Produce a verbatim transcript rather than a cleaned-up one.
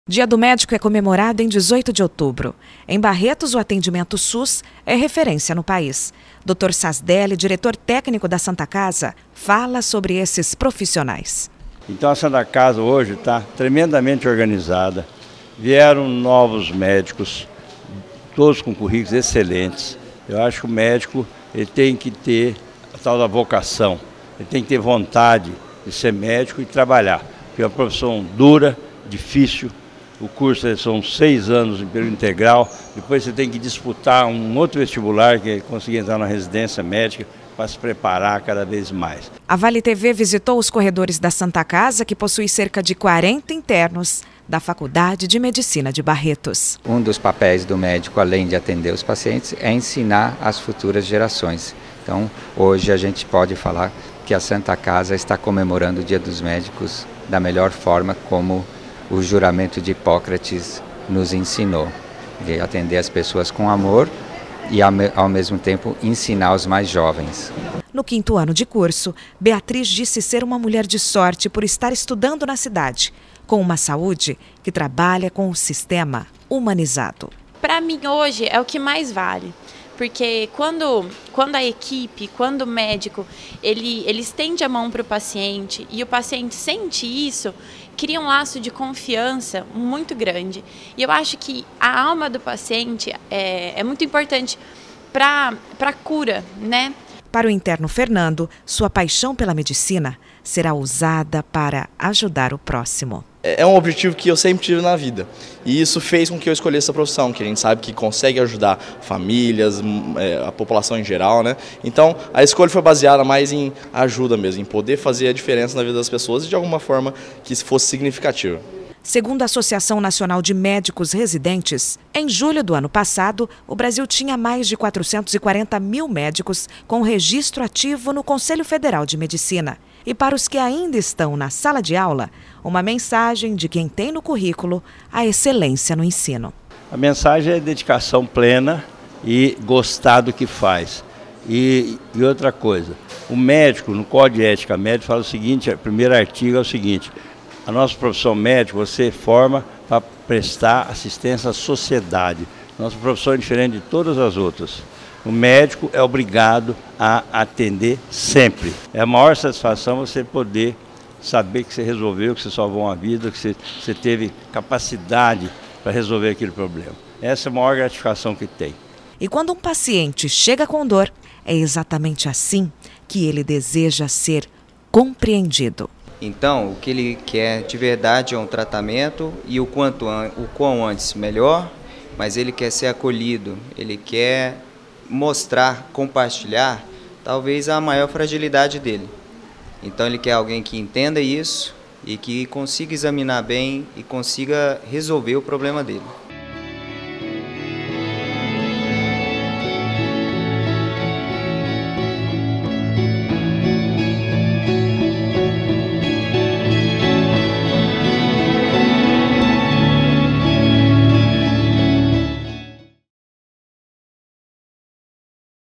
Dia do Médico é comemorado em dezoito de outubro. Em Barretos, o atendimento SUS é referência no país. doutor Sasdelli, diretor técnico da Santa Casa, fala sobre esses profissionais. Então a Santa Casa hoje está tremendamente organizada. Vieram novos médicos, todos com currículos excelentes. Eu acho que o médico ele tem que ter a tal da vocação, ele tem que ter vontade de ser médico e trabalhar. Porque é uma profissão dura, difícil. O curso são seis anos em período integral, depois você tem que disputar um outro vestibular, que é conseguir entrar na residência médica, para se preparar cada vez mais. A Vale T V visitou os corredores da Santa Casa, que possui cerca de quarenta internos da Faculdade de Medicina de Barretos. Um dos papéis do médico, além de atender os pacientes, é ensinar as futuras gerações. Então, hoje a gente pode falar que a Santa Casa está comemorando o Dia dos Médicos da melhor forma, como o juramento de Hipócrates nos ensinou, de atender as pessoas com amor e, ao mesmo tempo, ensinar os mais jovens. No quinto ano de curso, Beatriz disse ser uma mulher de sorte por estar estudando na cidade, com uma saúde que trabalha com o sistema humanizado. Para mim, hoje, é o que mais vale. Porque quando, quando a equipe, quando o médico, ele, ele estende a mão para o paciente e o paciente sente isso, cria um laço de confiança muito grande. E eu acho que a alma do paciente é, é muito importante para a cura, né? Para o interno Fernando, sua paixão pela medicina será usada para ajudar o próximo. É um objetivo que eu sempre tive na vida e isso fez com que eu escolhesse essa profissão, que a gente sabe que consegue ajudar famílias, a população em geral, né? Então a escolha foi baseada mais em ajuda mesmo, em poder fazer a diferença na vida das pessoas e de alguma forma que fosse significativa. Segundo a Associação Nacional de Médicos Residentes, em julho do ano passado, o Brasil tinha mais de quatrocentos e quarenta mil médicos com registro ativo no Conselho Federal de Medicina. E para os que ainda estão na sala de aula, uma mensagem de quem tem no currículo a excelência no ensino. A mensagem é dedicação plena e gostar do que faz. E, e outra coisa, o médico, no Código de Ética Médica, fala o seguinte, o primeiro artigo é o seguinte: a nossa profissão médica você forma para prestar assistência à sociedade. Nossa profissão é diferente de todas as outras. O médico é obrigado a atender sempre. É a maior satisfação você poder saber que você resolveu, que você salvou uma vida, que você, você teve capacidade para resolver aquele problema. Essa é a maior gratificação que tem. E quando um paciente chega com dor, é exatamente assim que ele deseja ser compreendido. Então, o que ele quer de verdade é um tratamento e o quanto o quão antes melhor, mas ele quer ser acolhido, ele quer mostrar, compartilhar, talvez a maior fragilidade dele. Então ele quer alguém que entenda isso e que consiga examinar bem e consiga resolver o problema dele.